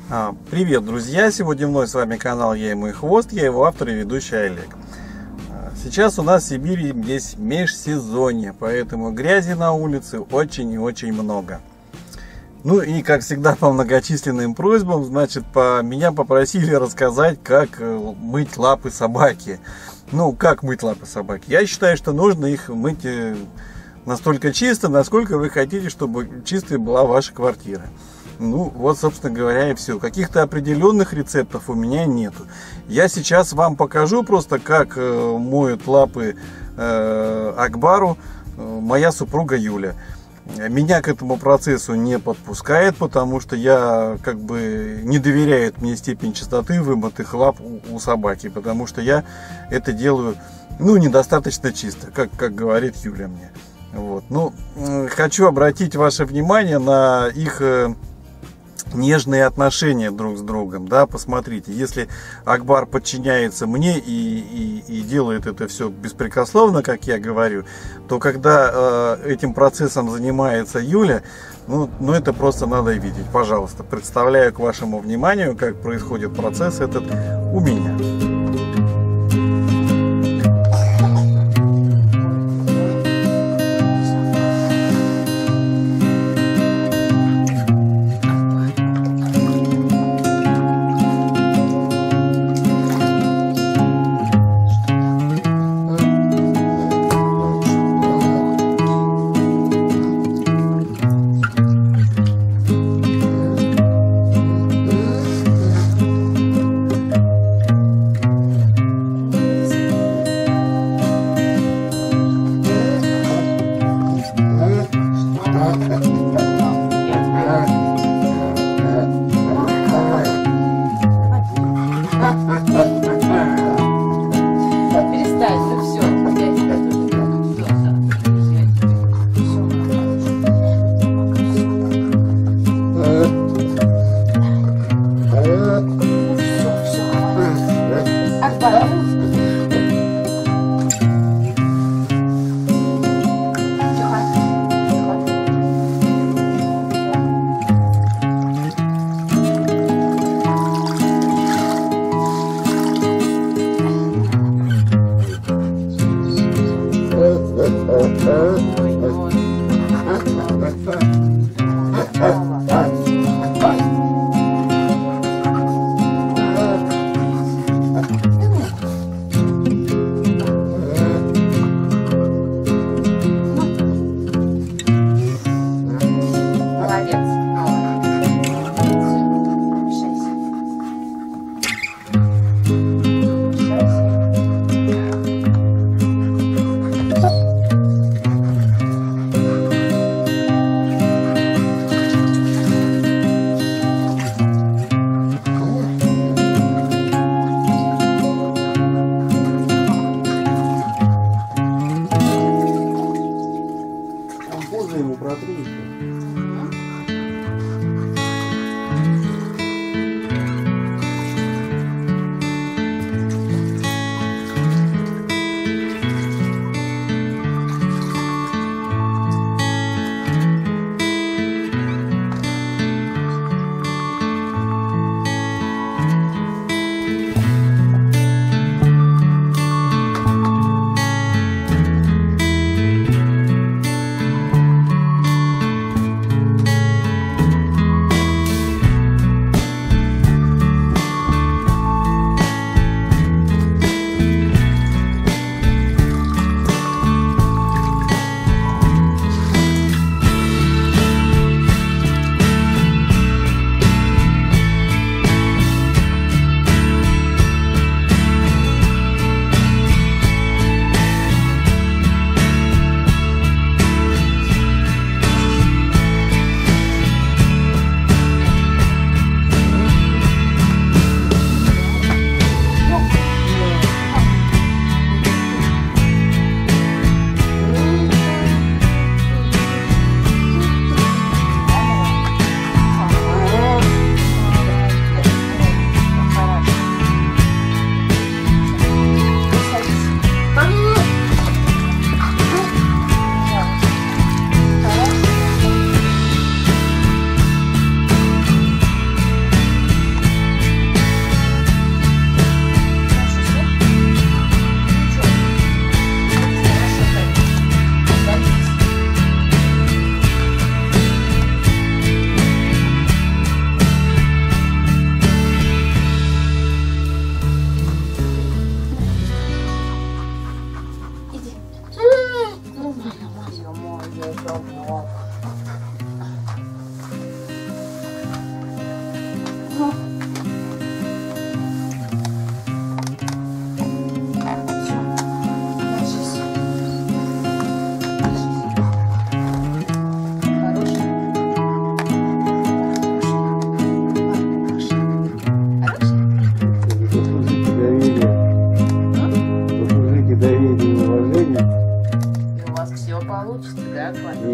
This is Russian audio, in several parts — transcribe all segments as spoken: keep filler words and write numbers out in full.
А, Привет, друзья! Сегодня вновь с вами канал Я и мой хвост, я его автор и ведущий Олег. Сейчас у нас в Сибири здесь межсезонье, поэтому грязи на улице очень и очень много. Ну и как всегда по многочисленным просьбам, значит, по, меня попросили рассказать, как мыть лапы собаки. Ну, как мыть лапы собаки? Я считаю, что нужно их мыть настолько чисто, насколько вы хотите, чтобы чистой была ваша квартира. Ну, вот, собственно говоря, и все. Каких-то определенных рецептов у меня нету. Я сейчас вам покажу просто, как э, моют лапы э, Акбару э, моя супруга Юля. Меня к этому процессу не подпускает, потому что я как бы не доверяет мне степень чистоты вымытых лап у, у собаки, потому что я это делаю, ну, недостаточно чисто, как, как говорит Юля мне. Вот. Ну, э, хочу обратить ваше внимание на их э, нежные отношения друг с другом, да, посмотрите, если Акбар подчиняется мне и, и, и делает это все беспрекословно, как я говорю, то когда э, этим процессом занимается Юля, ну, ну это просто надо видеть. Пожалуйста, представляю к вашему вниманию, как происходит процесс этот у меня.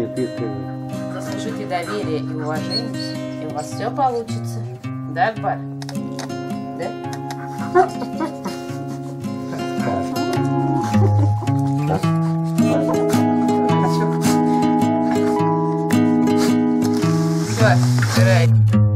Нет, ты скажи. Заслужите доверие и уважение, и у вас все получится. Да, Акбар? Да? Все, играй.